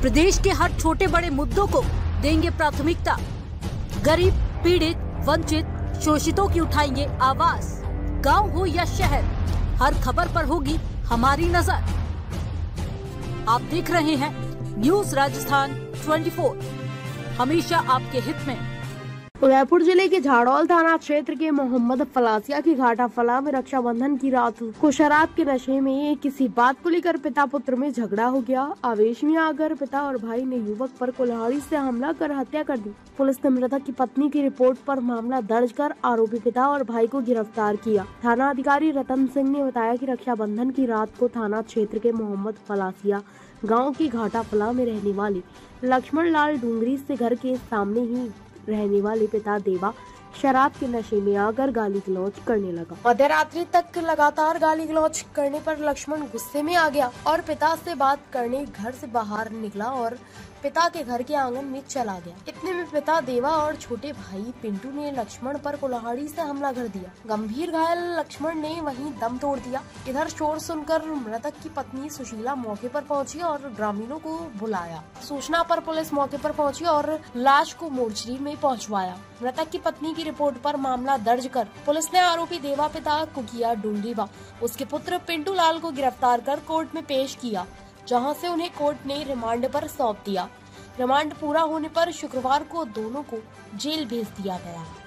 प्रदेश के हर छोटे बड़े मुद्दों को देंगे प्राथमिकता। गरीब, पीड़ित, वंचित, शोषितों की उठाएंगे आवाज। गांव हो या शहर, हर खबर पर होगी हमारी नजर। आप देख रहे हैं न्यूज राजस्थान 24, हमेशा आपके हित में। उदयपुर जिले के झाड़ौल थाना क्षेत्र के मोहम्मद फलासिया की घाटा फला में रक्षाबंधन की रात को शराब के नशे में किसी बात को लेकर पिता पुत्र में झगड़ा हो गया। आवेश में आकर पिता और भाई ने युवक पर कुल्हाड़ी से हमला कर हत्या कर दी। पुलिस ने मृतक की पत्नी की रिपोर्ट पर मामला दर्ज कर आरोपी पिता और भाई को गिरफ्तार किया। थाना अधिकारी रतन सिंह ने बताया कि रक्षाबंधन की रात को थाना क्षेत्र के मोहम्मद फलासिया गाँव की घाटा फला में रहने वाले लक्ष्मण लाल डूंगरी से घर के सामने ही रहने वाले पिता देवा शराब के नशे में आकर गाली गलौज करने लगा। मध्य रात्रि तक लगातार गाली गलौज करने पर लक्ष्मण गुस्से में आ गया और पिता से बात करने घर से बाहर निकला और पिता के घर के आंगन में चला गया। इतने में पिता देवा और छोटे भाई पिंटू ने लक्ष्मण पर कुल्हाड़ी से हमला कर दिया। गंभीर घायल लक्ष्मण ने वहीं दम तोड़ दिया। इधर शोर सुनकर मृतक की पत्नी सुशीला मौके पर पहुंची और ग्रामीणों को बुलाया। सूचना पर पुलिस मौके पर पहुंची और लाश को मोर्चरी में पहुंचवाया। मृतक की पत्नी की रिपोर्ट पर मामला दर्ज कर पुलिस ने आरोपी देवा पिता कुकिया डूंगरी व उसके पुत्र पिंटू लाल को गिरफ्तार कर कोर्ट में पेश किया, जहां से उन्हें कोर्ट ने रिमांड पर सौंप दिया। रिमांड पूरा होने पर शुक्रवार को दोनों को जेल भेज दिया गया।